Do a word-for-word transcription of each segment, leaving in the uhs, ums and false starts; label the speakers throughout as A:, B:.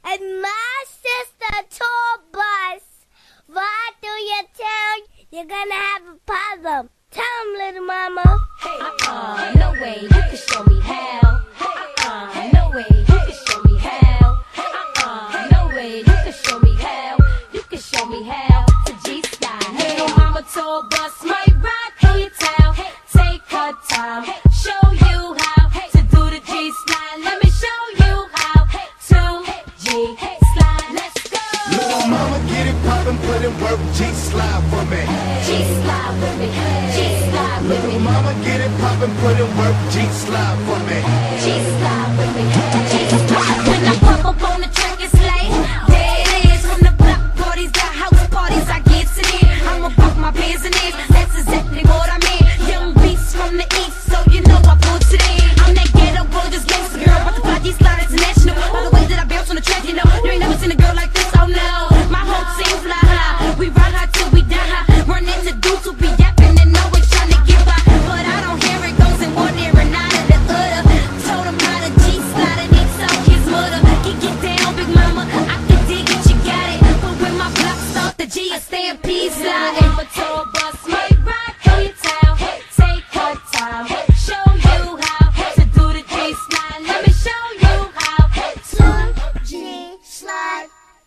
A: and my sister tour bus ride through your town, you're gonna have a problem. Tell him, little mama.
B: Hey, uh-uh, no way, you can show me how. Uh-uh, no way, you can show me how. Uh-uh, no way, you can show me how. You can show me how to G-Sky. Little mama tour bus might ride through your town. Take her time, show you how to do the G-Slide. Let me show you how to G-Slide. Let's go.
C: Little mama, get it poppin', put in work, G-Slide for me.
B: G-Slide with me, G-Slide with me.
C: Little mama, get it poppin', put in work, G-Slide for me.
B: G-Slide with me, G-Slide. When I pop up on the track, it's like there it is. From the block parties, got house parties, I get to it. I'ma pop my business, that's exactly what I mean. Young beats from the east, so you know I put it in. I'm that ghetto gorgeous gangster girl, about to fly G-Slide international. By the way that I bounce on the track, you know, you ain't never seen a girl like this, oh no. My whole team fly high, we ride high till we die high. Run into dudes who be yapping and always trying to get by, but I don't hear it goes in one ear and out of the other. Told him how to G-Slide and he told his mother, get get down, big mama, I can dig it, you got it. But when my block start, the G is stampede sliding. My tour bus might ride through your town. Take her time, show you how to do the G-Slide. Let me show you how to
A: G-Slide.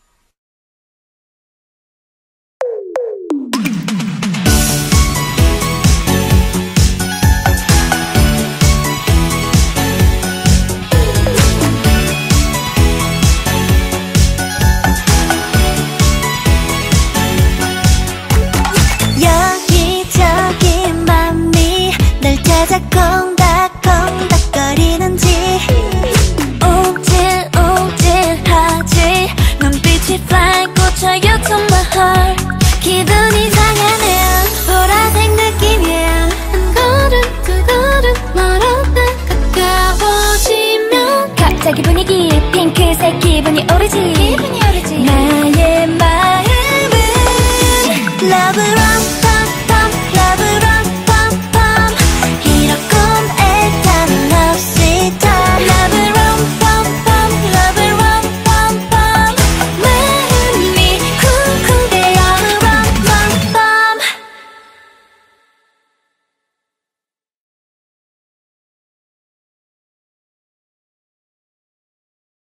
D: 여기저기 맘이 널 찾아 콩닥콩닥거리는지 움찔움찔하지 눈빛이 fly 꽂혀요 to my heart. 기분 이상하네 보라색 느낌이야. 한 걸음 두 걸음 멀었다 가까워지면 갑자기 분위기 핑크색 기분이 오르지. 나의 마음은 love